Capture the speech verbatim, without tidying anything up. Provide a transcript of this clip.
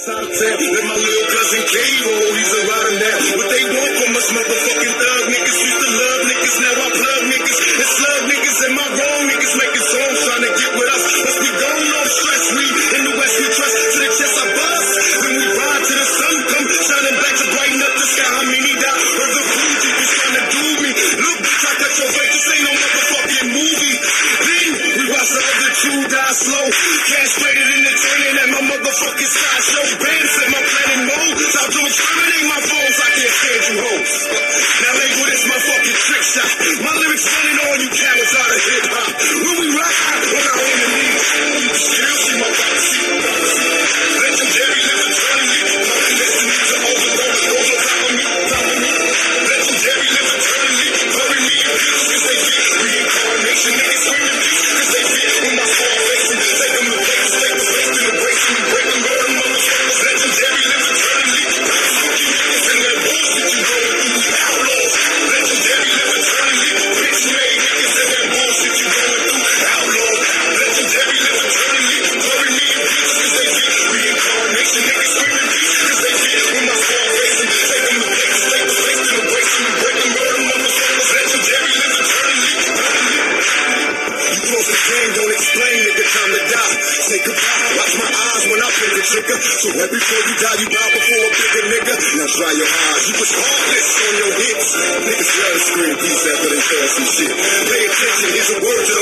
top tap. Let my little cousin K roll, he's a rider now. What they want from us motherfucking thug niggas. Used to love niggas, now I plug niggas. And slug niggas and my wrong niggas making songs trying to get with us. Must be gone, no stress. We in the West, we trust to the chest I bust. When we ride to the sun come shining back to brighten up the sky. How many die? Heard the food you was trying to do me. Look, bitch, I got your face. This ain't no motherfucking movie. Then we watch the other two die slow. Castrated in the training at my motherfucking sideshow. Bands set my planet mode. Stop to exterminate my phones. I can't stand you hoes. Now label this my fucking trick shot. My lyrics running on you cowards out of hip hop. When we rock out on our enemies, you can still see my prophecy. Legendary living eternally. Nothing destiny to overdose. Those on top of me, top of me. Legendary living eternally. Bury me in peace cause they fit. Reincarnation niggas screaming peace cause they fit. When my soul facing, take them to places, take the place and embrace them and break them. Burn them motherfuckers. Legendary living eternally. Fucking niggas in that bullshit you going through. Outlaws. Legendary living eternally. Bitch made niggas in that bullshit you going through. Outlaws. Legendary living eternally. Bury me in peace cause they fit. Reincarnation niggas screaming peace cause they fit. When my soul facing, take them to places, take the place and embrace them and break them. Burn them motherfuckers. Legendary living eternally. You close the game, don't explain, nigga, time to die. Say goodbye, watch my eyes when I pull the trigger. So right before you die, you bow before a bigger nigga. Now dry your eyes, you was heartless on your hips. Niggas love to scream peace after they fell some shit. Pay attention, here's a word to